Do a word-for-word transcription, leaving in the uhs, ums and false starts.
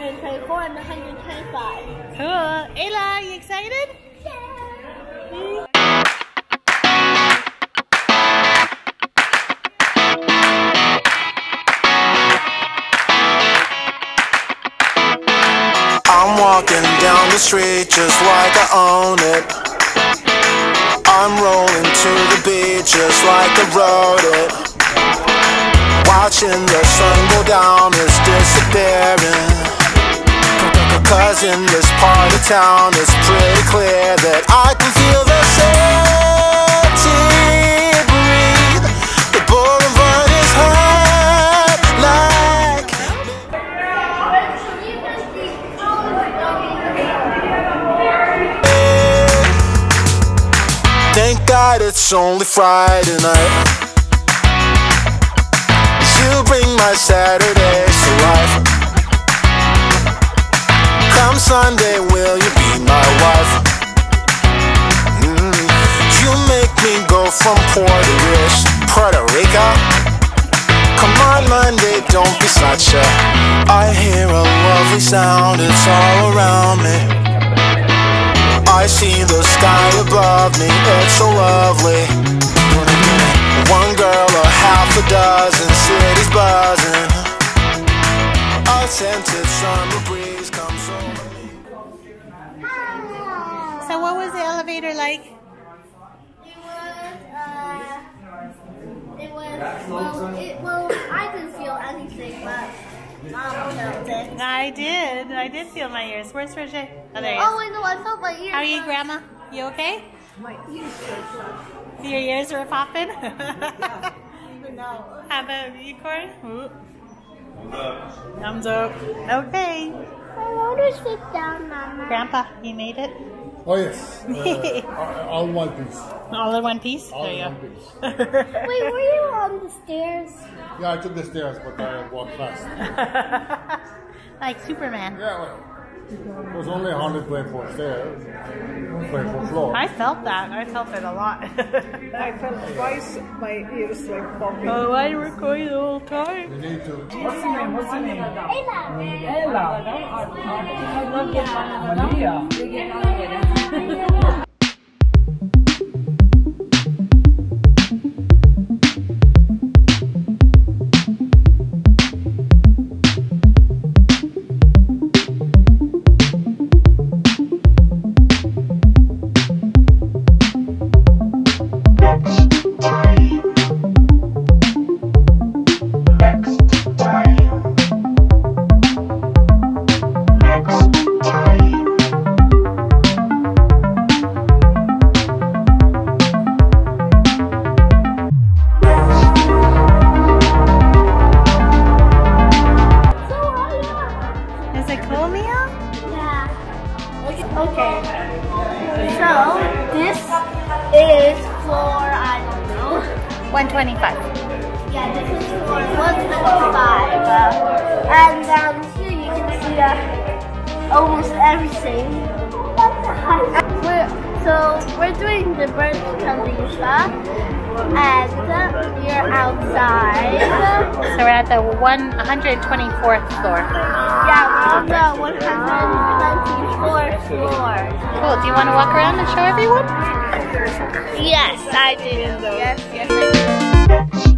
hundred twenty-four and one hundred twenty-five. Cool. Aella, you excited? Yeah. I'm walking down the street just like I own it. I'm rolling to the beat just like I wrote it. Watching the sun go down is disappearing. Cause in this part of town it's pretty clear that I can feel the city breathe. The boulevard is hot like thank God it's only Friday night. You bring my Saturdays to life. Come Sunday, will you be my wife? Mm. You make me go from Puerto-ish, Puerto Rico. Come on Monday, don't be such a. I hear a lovely sound, it's all around me. I see the sky above me, it's so lovely. One girl or half a dozen cities buzzing. A scented summer breeze comes over me. So what was the elevator like? It was, uh, it was, well, it, well, I didn't feel anything, but Mom felt it. I did. I did feel my ears. Where's Roger? Oh, there he is. Oh, I know, I felt my ears. How are you, Grandma? You okay? My ears were Your ears were popping? yeah. Even now. How about you, Corey? Ooh. Thumbs up. Okay. I want to sit down, Mama. Grandpa, you made it? Oh yes, uh, all one piece. All in one piece? All there in you one go. piece. Wait, were you on the stairs? Yeah, I took the stairs, but I walked fast. Like Superman. Yeah, well, it was only one hundred twenty-four stairs, twenty-four floors. I felt that. I felt it a lot. I felt twice my ears like popping. Oh, I recorded the whole time. You need to. What's the name? What's the name? Aella. Melia. Is it cool, Mia? Yeah. Okay. So, this is floor, I don't know. one twenty-five. Yeah, this is floor one twenty-five. Uh, and down here you can see uh, almost everything. We're, so, we're doing the Burj Khalifa. And uh, you're outside. So we're at the one hundred twenty-fourth floor. Yeah, we're on the one hundred twenty-fourth floor. Cool. Do you want to walk around and show everyone? Yes, I do. Yes, yes, I do.